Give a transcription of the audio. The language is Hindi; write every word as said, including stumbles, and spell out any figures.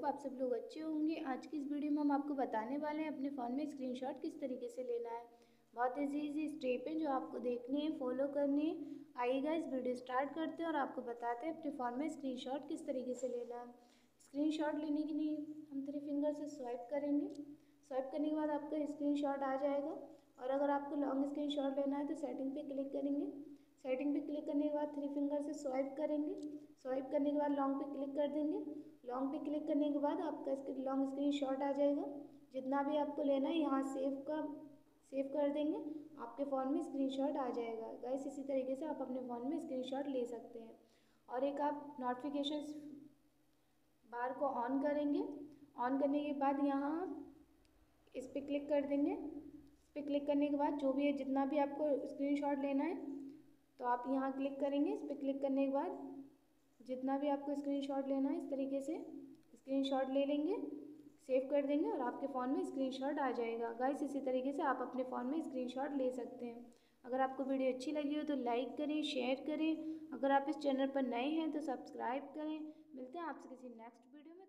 आप सब लोग अच्छे होंगे। आज की इस वीडियो में हम आपको बताने वाले हैं अपने फ़ोन में स्क्रीनशॉट किस तरीके से लेना है। बहुत ईजी ईजी स्टेप हैं जो आपको देखनी है, फॉलो करनी है। आइए गाइस वीडियो स्टार्ट करते हैं और आपको बताते हैं अपने फ़ोन में स्क्रीनशॉट किस तरीके से लेना है। स्क्रीनशॉट लेने के लिए हम थ्री फिंगर से स्वाइप करेंगे। स्वाइप करने के बाद आपका स्क्रीनशॉट आ जाएगा। और अगर आपको लॉन्ग स्क्रीनशॉट लेना है तो सेटिंग पे क्लिक करेंगे। सेटिंग पे क्लिक करने के बाद थ्री फिंगर से स्वाइप करेंगे। स्वाइप करने के बाद लॉन्ग पे क्लिक कर देंगे। लॉन्ग पे क्लिक करने के बाद आपका लॉन्ग स्क्रीनशॉट आ जाएगा। जितना भी आपको लेना है यहाँ सेव का सेव कर देंगे, आपके फ़ोन में स्क्रीनशॉट आ जाएगा। गाइस इसी तरीके से आप अपने फ़ोन में स्क्रीनशॉट ले सकते हैं। और एक आप नोटिफिकेशंस बार को ऑन करेंगे। ऑन करने के बाद यहाँ इस पर क्लिक कर देंगे। इस पर क्लिक करने के बाद जो भी है, जितना भी आपको स्क्रीनशॉट लेना है तो आप यहाँ क्लिक करेंगे। इस पर क्लिक करने के बाद जितना भी आपको स्क्रीनशॉट लेना है इस तरीके से स्क्रीनशॉट ले लेंगे, सेव कर देंगे और आपके फ़ोन में स्क्रीनशॉट आ जाएगा। गाइस इसी तरीके से आप अपने फ़ोन में स्क्रीनशॉट ले सकते हैं। अगर आपको वीडियो अच्छी लगी हो तो लाइक करें, शेयर करें। अगर आप इस चैनल पर नए हैं तो सब्सक्राइब करें। मिलते हैं आपसे किसी नेक्स्ट वीडियो में।